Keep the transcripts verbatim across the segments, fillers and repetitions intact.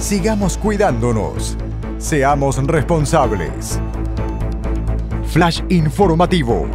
Sigamos cuidándonos. Seamos responsables. Flash informativo.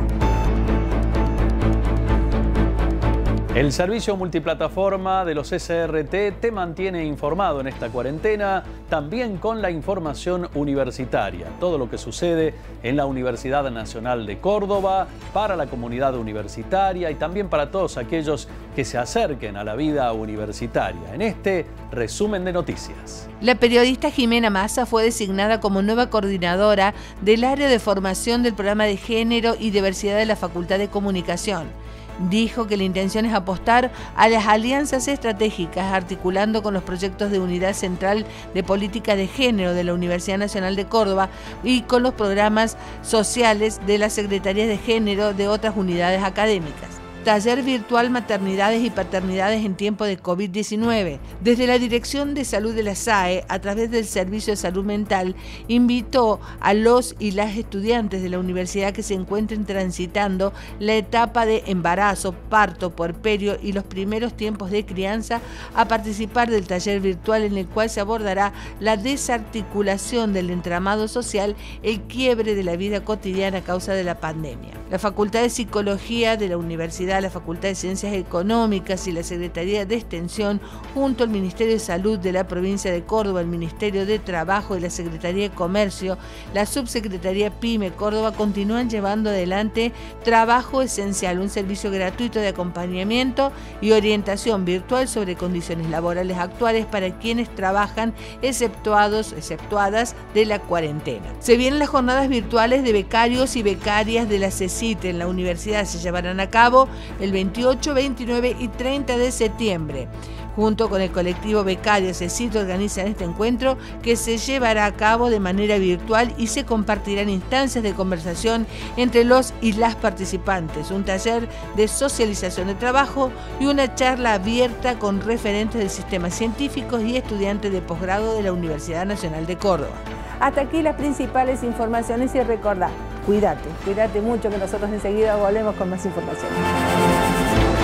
El servicio multiplataforma de los S R T te mantiene informado en esta cuarentena, también con la información universitaria. Todo lo que sucede en la Universidad Nacional de Córdoba, para la comunidad universitaria y también para todos aquellos que se acerquen a la vida universitaria. En este resumen de noticias. La periodista Jimena Massa fue designada como nueva coordinadora del área de formación del programa de Género y Diversidad de la Facultad de Comunicación. Dijo que la intención es apostar a las alianzas estratégicas, articulando con los proyectos de Unidad Central de Política de Género de la Universidad Nacional de Córdoba y con los programas sociales de las Secretarías de Género de otras unidades académicas. Taller virtual Maternidades y Paternidades en tiempo de COVID diecinueve. Desde la Dirección de Salud de la S A E, a través del Servicio de Salud Mental, invitó a los y las estudiantes de la universidad que se encuentren transitando la etapa de embarazo, parto, puerperio y los primeros tiempos de crianza a participar del taller virtual, en el cual se abordará la desarticulación del entramado social, el quiebre de la vida cotidiana a causa de la pandemia. La Facultad de Psicología de la Universidad, la Facultad de Ciencias Económicas y la Secretaría de Extensión, junto al Ministerio de Salud de la provincia de Córdoba, el Ministerio de Trabajo y la Secretaría de Comercio, la Subsecretaría PYME Córdoba, continúan llevando adelante Trabajo Esencial, un servicio gratuito de acompañamiento y orientación virtual sobre condiciones laborales actuales para quienes trabajan exceptuados, exceptuadas de la cuarentena. Se vienen las jornadas virtuales de becarios y becarias de la CECIT en la universidad. Se llevarán a cabo el veintiocho, veintinueve y treinta de septiembre. Junto con el colectivo Becario CECIT organizan este encuentro, que se llevará a cabo de manera virtual y se compartirán instancias de conversación entre los y las participantes, un taller de socialización de trabajo y una charla abierta con referentes del sistema científicos y estudiantes de posgrado de la Universidad Nacional de Córdoba. Hasta aquí las principales informaciones y recordá, cuídate, cuídate mucho, que nosotros enseguida volvemos con más información.